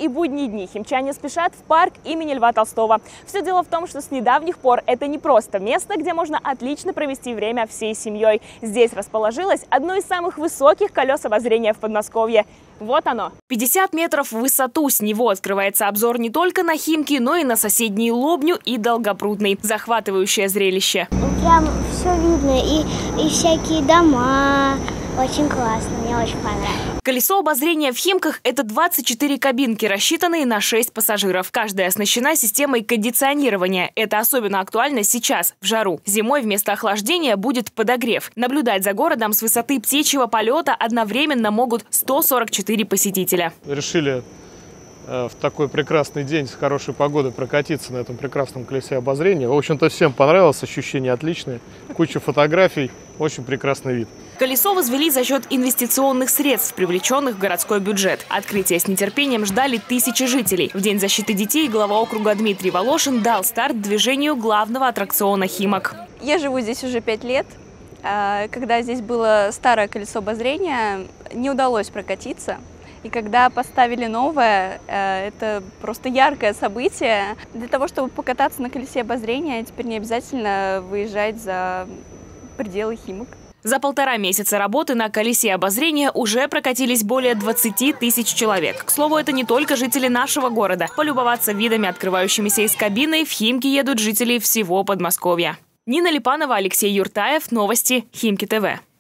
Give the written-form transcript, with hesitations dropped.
и будние дни химчане спешат в парк имени Льва Толстого. Все дело в том, что с недавних пор это не просто место, где можно отлично провести время всей семьей. Здесь расположилось одно из самых высоких колес обозрения в Подмосковье. Вот оно. 50 метров в высоту. С него открывается обзор не только на Химки, но и на соседние Лобню и Долгопрудный. Захватывающее зрелище. Прям все видно и всякие дома. Очень классно, мне очень понравилось. Колесо обозрения в Химках – это 24 кабинки, рассчитанные на 6 пассажиров. Каждая оснащена системой кондиционирования. Это особенно актуально сейчас, в жару. Зимой вместо охлаждения будет подогрев. Наблюдать за городом с высоты птичьего полета одновременно могут 144 посетителя. Решили в такой прекрасный день с хорошей погодой прокатиться на этом прекрасном колесе обозрения. В общем-то, всем понравилось, ощущения отличные. Куча фотографий, очень прекрасный вид. Колесо возвели за счет инвестиционных средств, привлеченных в городской бюджет. Открытие с нетерпением ждали тысячи жителей. В День защиты детей глава округа Дмитрий Волошин дал старт движению главного аттракциона Химок. Я живу здесь уже 5 лет. Когда здесь было старое колесо обозрения, не удалось прокатиться. И когда поставили новое, это просто яркое событие. Для того, чтобы покататься на колесе обозрения, теперь не обязательно выезжать за пределы Химок. За 1,5 месяца работы на колесе обозрения уже прокатились более 20 тысяч человек. К слову, это не только жители нашего города. Полюбоваться видами, открывающимися из кабины, в Химки едут жители всего Подмосковья. Нина Липанова, Алексей Юртаев. Новости Химки ТВ.